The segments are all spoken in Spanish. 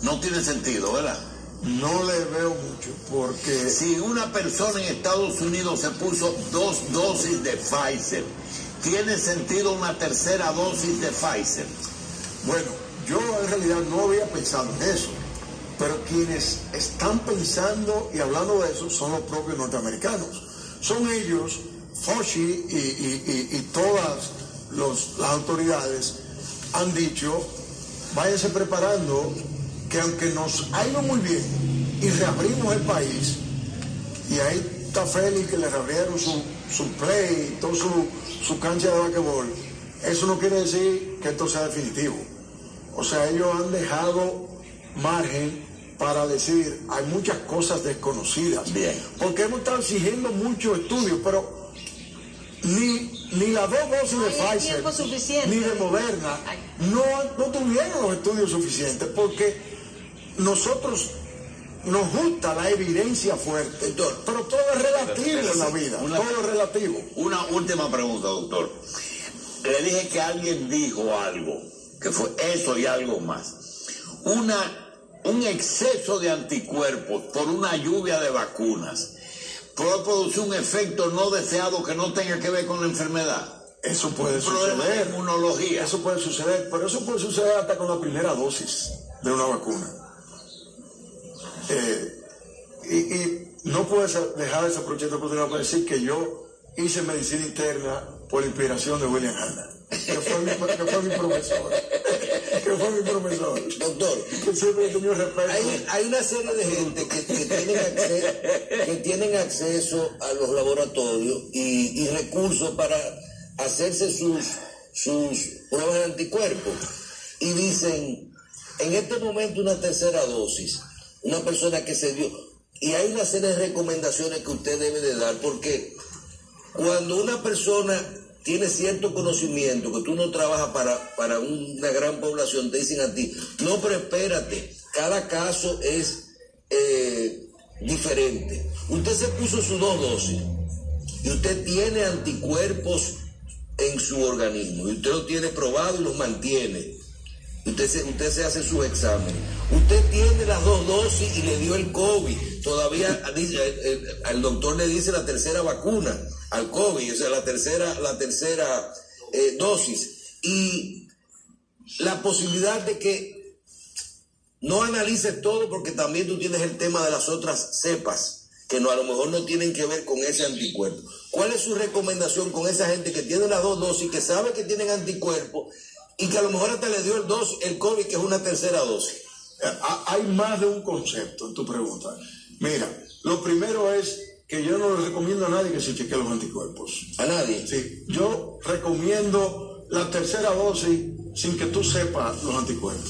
No tiene sentido, ¿verdad? No le veo mucho, porque... Si una persona en Estados Unidos se puso 2 dosis de Pfizer, ¿tiene sentido una tercera dosis de Pfizer? Bueno, yo en realidad no había pensado en eso, pero quienes están pensando y hablando de eso son los propios norteamericanos. Son ellos, Fauci y todas las autoridades han dicho, váyanse preparando, que aunque nos ha ido muy bien y reabrimos el país, y ahí está Félix que le reabrieron su play, toda su cancha de basquetbol, eso no quiere decir que esto sea definitivo. O sea, ellos han dejado margen para decir, hay muchas cosas desconocidas. Bien. Porque hemos estado exigiendo muchos estudios, pero ni las 2 dosis de Pfizer, ni de Moderna, no tuvieron los estudios suficientes, porque nosotros nos gusta la evidencia fuerte, doctor, pero todo es relativo en la vida, todo es relativo. Una última pregunta, doctor. Le dije que alguien dijo algo, que fue eso y algo más. Un exceso de anticuerpos por una lluvia de vacunas puede producir un efecto no deseado que no tenga que ver con la enfermedad. Eso puede Problema suceder. de inmunología. Eso puede suceder, pero eso puede suceder hasta con la primera dosis de una vacuna. Y no puedes dejar esa oportunidad para decir que yo hice medicina interna por inspiración de William Hanna, que fue mi profesor. Que fue mi profesor. Doctor, que siempre he tenido respeto. Hay una serie de gente que tienen acceso a los laboratorios y recursos para hacerse sus pruebas de anticuerpos. Y dicen, en este momento una tercera dosis, una persona que se dio, y hay una serie de recomendaciones que usted debe de dar, porque cuando una persona tiene cierto conocimiento, que tú no trabajas para una gran población, te dicen a ti, no, pero espérate, cada caso es diferente. Usted se puso sus 2 dosis y usted tiene anticuerpos en su organismo, y usted los tiene probados y los mantiene. Usted se hace su examen. Usted tiene las 2 dosis y le dio el COVID. Todavía al doctor le dice la tercera vacuna al COVID, o sea, la tercera dosis. Y la posibilidad de que no analices todo, porque también tú tienes el tema de las otras cepas que a lo mejor no tienen que ver con ese anticuerpo. ¿Cuál es su recomendación con esa gente que tiene las 2 dosis, que sabe que tienen anticuerpos y que a lo mejor hasta le dio el COVID, que es una tercera dosis? Hay más de un concepto en tu pregunta. Mira, lo primero es que yo no le recomiendo a nadie que se chequee los anticuerpos. ¿A nadie? Sí, yo recomiendo la tercera dosis sin que tú sepas los anticuerpos.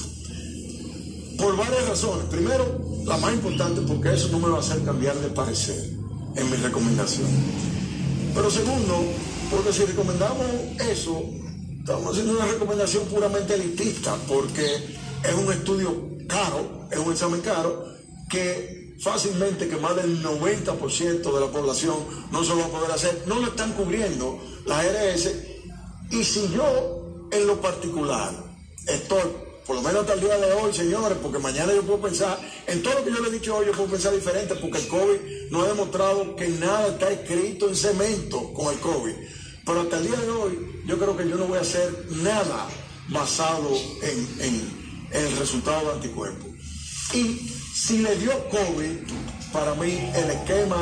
Por varias razones. Primero, la más importante, porque eso no me va a hacer cambiar de parecer en mi recomendación. Pero segundo, porque si recomendamos eso, estamos haciendo una recomendación puramente elitista, porque es un estudio caro, es un examen caro, que fácilmente que más del 90% de la población no se lo va a poder hacer, no lo están cubriendo la ARS. Y si yo, en lo particular, estoy, por lo menos hasta el día de hoy, señores, porque mañana yo puedo pensar, en todo lo que yo le he dicho hoy, yo puedo pensar diferente, porque el COVID no ha demostrado que nada está escrito en cemento con el COVID. Pero hasta el día de hoy, yo creo que yo no voy a hacer nada basado en el resultado de anticuerpos. Y si le dio COVID, para mí el esquema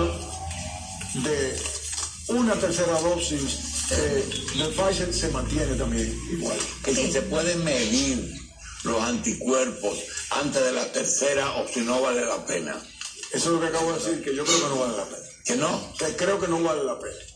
de una tercera dosis de Pfizer se mantiene también igual. Que si se pueden medir los anticuerpos antes de la tercera, o si no vale la pena. Eso es lo que acabo de decir, que yo creo que no vale la pena. ¿Que no? Que creo que no vale la pena.